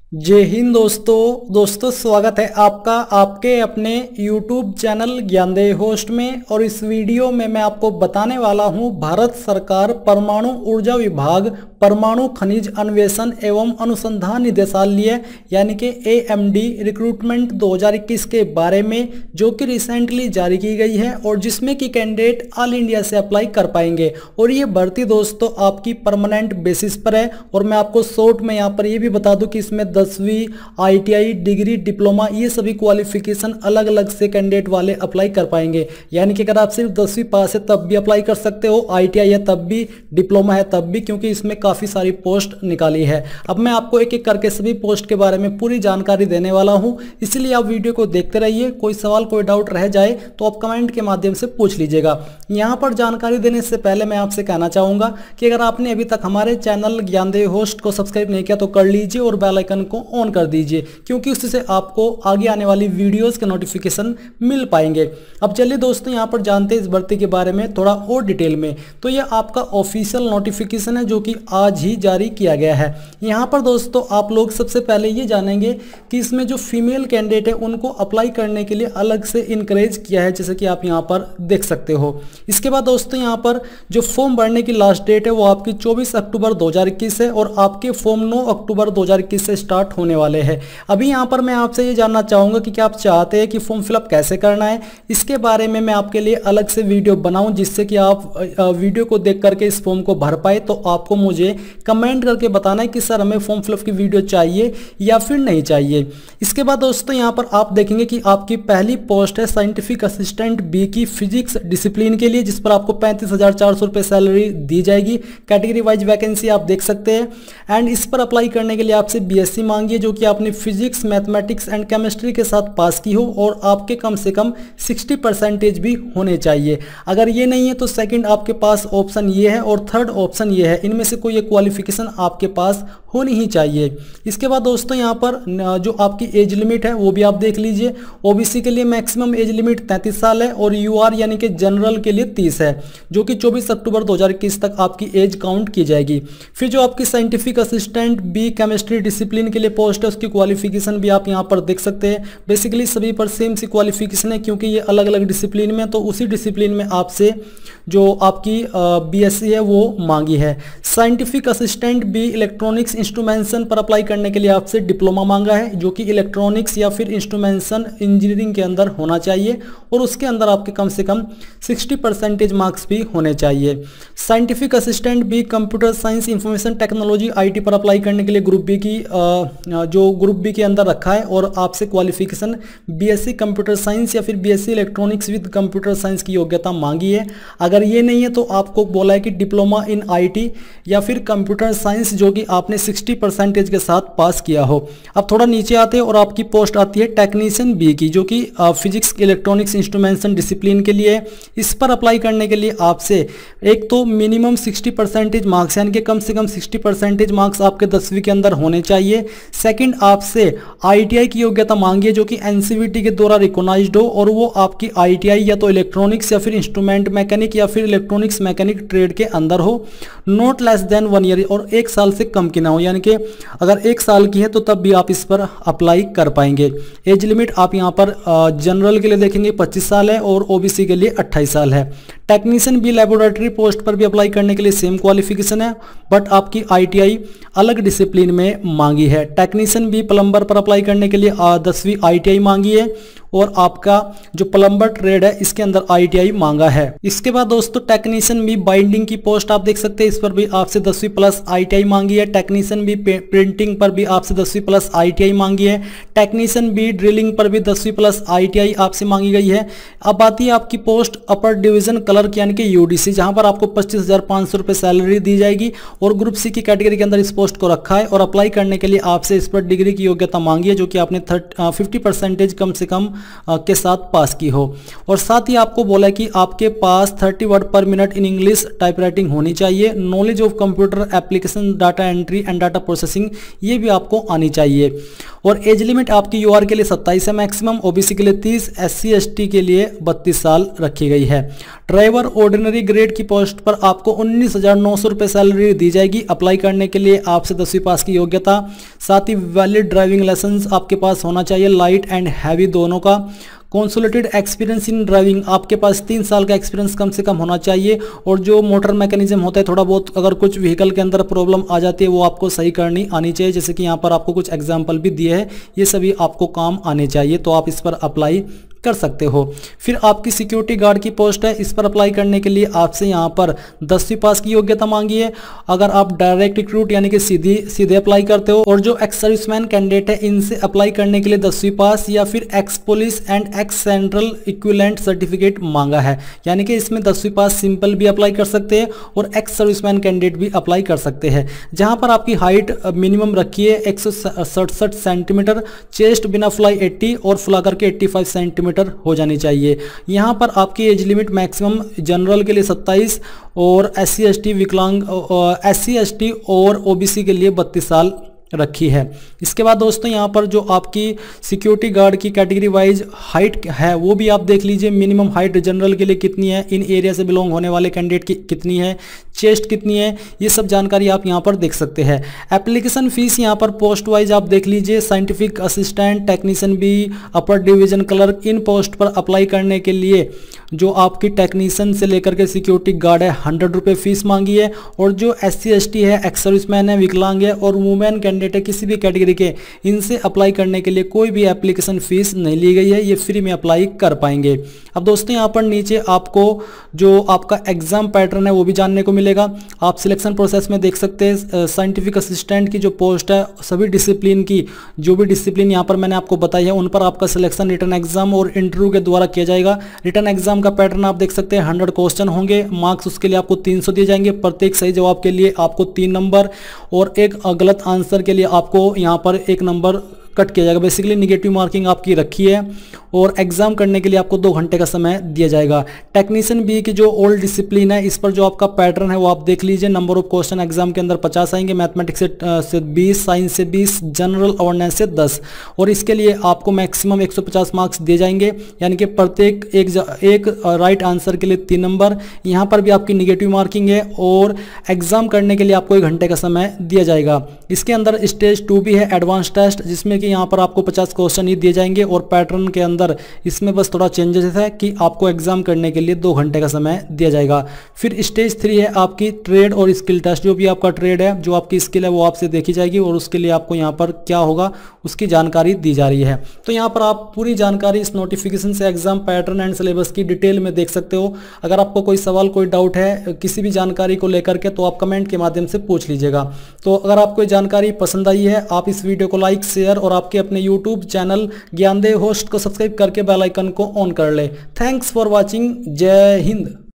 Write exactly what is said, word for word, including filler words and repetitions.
जय हिंद दोस्तों दोस्तों स्वागत है आपका आपके अपने YouTube चैनल ज्ञानदेव होस्ट में। और इस वीडियो में मैं आपको बताने वाला हूं भारत सरकार परमाणु ऊर्जा विभाग परमाणु खनिज अन्वेषण एवं अनुसंधान निदेशालय यानी कि ए एम डी रिक्रूटमेंट दो हज़ार इक्कीस के बारे में, जो कि रिसेंटली जारी की गई है और जिसमें कि कैंडिडेट ऑल इंडिया से अप्लाई कर पाएंगे। और ये भर्ती दोस्तों आपकी परमानेंट बेसिस पर है। और मैं आपको शॉर्ट में यहाँ पर ये भी बता दूं कि इसमें दसवीं I T I degree diploma ये सभी क्वालिफिकेशन अलग अलग से कैंडिडेट वाले अप्लाई कर पाएंगे। यानी कि अगर आप सिर्फ दसवीं पास है तब भी अप्लाई कर सकते हो, आई टी आई है तब भी, डिप्लोमा है तब भी, क्योंकि इसमें काफी सारी पोस्ट निकाली है। अब मैं आपको एक एक करके सभी पोस्ट के बारे में पूरी जानकारी देने वाला हूं, इसलिए आप वीडियो को देखते रहिए। कोई सवाल कोई डाउट रह जाए तो आप कमेंट के माध्यम से पूछ लीजिएगा। यहां पर जानकारी देने से पहले मैं आपसे कहना चाहूंगा कि अगर आपने अभी तक हमारे चैनल ज्ञानदेव होस्ट को सब्सक्राइब नहीं किया तो कर लीजिए और बेल आइकन को ऑन कर दीजिए, क्योंकि उससे आपको आगे आने वाली वीडियोस के नोटिफिकेशन मिल पाएंगे। अब चलिए दोस्तों यहां पर जानते हैं इस भर्ती के बारे में थोड़ा और डिटेल में। तो यह आपका ऑफिशियल नोटिफिकेशन है जो कि आज ही जारी किया गया है। यहां पर दोस्तों आप लोग सबसे पहले ये जानेंगे कि इसमें जो फीमेल कैंडिडेट है उनको अप्लाई करने के लिए अलग से इनकरेज किया है, जैसे कि आप यहां पर देख सकते हो। इसके बाद दोस्तों यहां पर जो फॉर्म भरने की लास्ट डेट है वो आपकी चौबीस अक्टूबर दो हज़ार इक्कीस है और आपके फॉर्म नौ अक्टूबर दो हज़ार इक्कीस से स्टार्ट होने वाले हैं। अभी यहां पर मैं आपसे ये जानना चाहूंगा कि क्या आप चाहते हैं कि फॉर्म फिलअप कैसे करना है, इसके बारे में मैं आपके लिए अलग से वीडियो बनाऊं, जिससे कि आप वीडियो को देख करके इस फॉर्म को भर पाए। तो आपको मुझे कमेंट करके बताना है कि सर हमें फॉर्म फिलअप की वीडियो चाहिए या फिर नहीं चाहिए। इसके बाद दोस्तों यहां पर आप देखेंगे कि आपकी पहली पोस्ट है साइंटिफिक असिस्टेंट बी की फिजिक्स डिसिप्लिन के लिए, जिस पर आपको पैंतीस हजार चार सौ रुपए सैलरी दी जाएगी। कैटेगरी वाइज वैकेंसी आप देख सकते हैं। एंड इस पर अप्लाई करने के लिए आपसे बी एस सी मांगी है, जो कि आपने फिजिक्स मैथमेटिक्स एंड केमिस्ट्री के साथ पास की हो और आपके कम से कम साठ परसेंटेज भी होने चाहिए। अगर ये नहीं है तो सेकंड आपके पास ऑप्शन ये है और थर्ड ऑप्शन ये है। इनमें से कोई एक क्वालिफिकेशन आपके पास होनी ही चाहिए। इसके बाद दोस्तों यहाँ पर जो आपकी एज लिमिट है वो भी आप देख लीजिए। ओबीसी के लिए मैक्सिमम एज लिमिट तैंतीस साल है और यूआर यानी कि जनरल के लिए तीस है, जो कि चौबीस अक्टूबर दो हज़ार इक्कीस तक आपकी एज काउंट की जाएगी। फिर जो आपकी scientific assistant B chemistry discipline के लिए पोस्ट है उसकी क्वालिफिकेशन भी आप यहाँ पर देख सकते हैं। बेसिकली सभी पर सेम सी क्वालिफिकेशन है, क्योंकि ये अलग अलग डिसिप्लिन में, तो उसी डिसिप्लिन में आपसे जो आपकी बीएससी है वो मांगी है। Scientific assistant B electronics instrumentation पर अप्लाई करने के लिए आपसे डिप्लोमा मांगा है, जो कि इलेक्ट्रॉनिक्स या फिर इंस्ट्रूमेंटेशन इंजीनियरिंग के अंदर होना चाहिए और उसके अंदर आपके कम से कम साठ परसेंटेज मार्क्स भी होने चाहिए। Scientific assistant B computer science information technology IT पर अप्लाई करने के लिए ग्रुप बी की जो ग्रुप बी के अंदर रखा है और आपसे क्वालिफिकेशन बीएससी कंप्यूटर साइंस या फिर BSc electronics with computer science की योग्यता मांगी है। अगर ये नहीं है तो आपको बोला है कि डिप्लोमा इन आईटी या फिर कंप्यूटर साइंस, जो कि आपने साठ परसेंटेज के साथ पास किया हो। अब थोड़ा नीचे आते हैं और आपकी पोस्ट आती है टेक्नीशियन बी की, जो कि फिजिक्स इलेक्ट्रॉनिक्स इंस्ट्रूमेंटेशन डिसिप्लिन के लिए है। इस पर अप्लाई करने के लिए आपसे एक तो मिनिमम साठ परसेंटेज मार्क्स यानी कि कम से कम साठ परसेंटेज मार्क्स आपके दसवीं के अंदर होने चाहिए। सेकंड आपसे आईटीआई की योग्यता मांगी है, जो कि एनसीवीटी के द्वारा रिकॉग्नाइज्ड हो और वो आपकी आईटीआई या तो इलेक्ट्रॉनिक्स या फिर इंस्ट्रूमेंट मैकेनिक या फिर इलेक्ट्रॉनिक्स मैकेनिक ट्रेड के अंदर हो, not less than one year और एक साल से कम की ना हो। यानी कि अगर एक साल की है तो तब भी आप इस पर अप्लाई कर पाएंगे। एज लिमिट आप यहां पर जनरल के लिए देखेंगे पच्चीस साल है और ओबीसी के लिए अट्ठाईस साल है। टेक्नीशियन बी लेबोरेटरी पोस्ट पर भी अप्लाई करने के लिए सेम क्वालिफिकेशन है, बट आपकी आईटीआई अलग डिसिप्लिन में मांगी है। टेक्नीशियन बी प्लम्बर पर अप्लाई करने के लिए दसवीं आईटीआई मांगी है और आपका जो प्लम्बर ट्रेड है इसके अंदर आईटीआई मांगा है। इसके बाद दोस्तों टेक्नीशियन बी बाइंडिंग की पोस्ट आप देख सकते हैं, इस पर भी आपसे दसवीं प्लस आईटीआई मांगी है। टेक्नीशियन बी प्रिंटिंग पर भी आपसे दसवीं प्लस आईटीआई मांगी है। टेक्नीशियन बी ड्रिलिंग पर भी दसवीं प्लस आईटीआई आपसे मांगी गई है। अब आती है आपकी पोस्ट अपर डिवीजन क्लर्क यानी कि यूडीसी, जहां पर आपको पच्चीस हजार पाँच सौ रुपए सैलरी दी जाएगी और ग्रुप सी की कैटेगरी के अंदर इस पोस्ट को रखा है और अप्लाई करने के लिए आपसे इस पर डिग्री की योग्यता मांगी है, जो कि आपने फिफ्टी परसेंटेज कम से कम के साथ पास की हो। और साथ ही आपको बोला है कि आपके पास तीस वर्ड पर मिनट इन इंग्लिश टाइपराइटिंग होनी चाहिए। Knowledge of computer application, data entry and data processing ये भी आपको आनी चाहिए। और एज लिमिट आपकी यूआर के लिए सत्ताईस है मैक्सिमम, ओबीसी के लिए तीस, एससी एसटी के लिए बत्तीस साल रखी गई है। ड्राइवर ऑर्डिनरी ग्रेड की पोस्ट पर आपको उन्नीस हजार नौ सौ रुपये सैलरी दी जाएगी। अप्लाई करने के लिए आपसे दसवीं पास की योग्यता, साथ ही वैलिड ड्राइविंग लाइसेंस आपके पास होना चाहिए, लाइट एंड हैवी दोनों का। कंसोलिडेटेड एक्सपीरियंस इन ड्राइविंग, आपके पास तीन साल का एक्सपीरियंस कम से कम होना चाहिए। और जो मोटर मैकेनिज्म होता है, थोड़ा बहुत अगर कुछ व्हीकल के अंदर प्रॉब्लम आ जाती है वो आपको सही करनी आनी चाहिए, जैसे कि यहाँ पर आपको कुछ एग्जाम्पल भी दिए हैं, ये सभी आपको काम आने चाहिए, तो आप इस पर अप्लाई कर सकते हो। फिर आपकी सिक्योरिटी गार्ड की पोस्ट है, इस पर अप्लाई करने के लिए आपसे यहाँ पर दसवीं पास की योग्यता मांगी है। अगर आप डायरेक्ट रिक्रूट यानी कि सीधी सीधे अप्लाई करते हो, और जो एक्स सर्विसमैन कैंडिडेट है इनसे अप्लाई करने के लिए दसवीं पास या फिर ex police and ex central equivalent certificate मांगा है, यानी कि इसमें दसवीं पास सिंपल भी अप्लाई कर सकते हैं और एक्स सर्विसमैन कैंडिडेट भी अप्लाई कर सकते हैं। जहाँ पर आपकी हाइट मिनिमम रखी है एक सौ सड़सठ सेंटीमीटर, चेस्ट बिना फ्लाई अस्सी और फुला करके पचासी सेंटीमीटर हो जानी चाहिए। यहां पर आपकी एज लिमिट मैक्सिमम जनरल के लिए सत्ताईस और एस सी एस टी विकलांग एस सी एस टी और ओबीसी के लिए बत्तीस साल रखी है। इसके बाद दोस्तों यहाँ पर जो आपकी सिक्योरिटी गार्ड की कैटेगरी वाइज हाइट है वो भी आप देख लीजिए। मिनिमम हाइट जनरल के लिए कितनी है, इन एरिया से बिलोंग होने वाले कैंडिडेट की कितनी है, चेस्ट कितनी है, ये सब जानकारी आप यहाँ पर देख सकते हैं। एप्लीकेशन फीस यहाँ पर पोस्ट वाइज आप देख लीजिए। Scientific assistant, technician B, upper division clerk, इन पोस्ट पर अप्लाई करने के लिए जो आपकी टेक्नीशियन से लेकर के सिक्योरिटी गार्ड है हंड्रेड रुपये फीस मांगी है। और जो एस सी एस टी है, एक्स सर्विसमैन है, विकलांग है और वुमेन कैंडिडेट है किसी भी कैटेगरी के, इनसे अप्लाई करने के लिए कोई भी एप्लीकेशन फीस नहीं ली गई है, ये फ्री में अप्लाई कर पाएंगे। अब दोस्तों यहाँ पर नीचे आपको जो आपका एग्जाम पैटर्न है वो भी जानने को मिलेगा। आप सिलेक्शन प्रोसेस में देख सकते हैं साइंटिफिक असिस्टेंट की जो पोस्ट है, सभी डिसिप्लिन की जो भी डिसिप्लिन यहाँ पर मैंने आपको बताई है उन पर आपका सिलेक्शन रिटर्न एग्जाम और इंटरव्यू के द्वारा किया जाएगा। रिटर्न एग्जाम का पैटर्न आप देख सकते हैं, हंड्रेड क्वेश्चन होंगे, मार्क्स उसके लिए आपको तीन सौ दिए जाएंगे, प्रत्येक सही जवाब के लिए आपको तीन नंबर और एक गलत आंसर के लिए आपको यहाँ पर एक नंबर कट किया जाएगा। बेसिकली निगेटिव मार्किंग आपकी रखी है और एग्जाम करने के लिए आपको दो घंटे का समय दिया जाएगा। टेक्नीशियन बी की जो ओल्ड डिसिप्लिन है, इस पर जो आपका पैटर्न है वो आप देख लीजिए। नंबर ऑफ क्वेश्चन एग्जाम के अंदर पचास आएंगे, मैथमेटिक्स से, से बीस, साइंस से बीस, जनरल अवेयरनेस से दस, और इसके लिए आपको मैक्सिमम एक सौ पचास मार्क्स दिए जाएंगे, यानी कि प्रत्येक एक एक राइट आंसर के लिए तीन नंबर। यहाँ पर भी आपकी निगेटिव मार्किंग है और एग्जाम करने के लिए आपको एक घंटे का समय दिया जाएगा। इसके अंदर स्टेज टू भी है, एडवांस टेस्ट, जिसमें कि यहाँ पर आपको पचास क्वेश्चन ही दिए जाएंगे और पैटर्न के अंदर इसमें बस थोड़ा चेंजेस है कि आपको एग्जाम करने के लिए दो घंटे का समय दिया जाएगा। फिर स्टेज थ्री है आपकी ट्रेड और स्किल टेस्ट, जो भी आपका ट्रेड है, जो आपकी स्किल है वो आपसे देखी जाएगी और उसके लिए आपको यहाँ पर क्या होगा उसकी जानकारी दी जा रही है। तो यहाँ पर आप पूरी जानकारी इस नोटिफिकेशन से एग्जाम पैटर्न एंड सिलेबस की डिटेल में देख सकते हो। अगर आपको कोई सवाल, कोई डाउट है किसी भी जानकारी को लेकर के, तो आप कमेंट के माध्यम से पूछ लीजिएगा। तो अगर आपको जानकारी पसंद आई है, आप इस वीडियो को लाइक, शेयर और आपके अपने यूट्यूब चैनल ज्ञानदेव होस्ट को सब्सक्राइब करके बेल आइकन को ऑन कर ले। Thanks for watching. जय हिंद।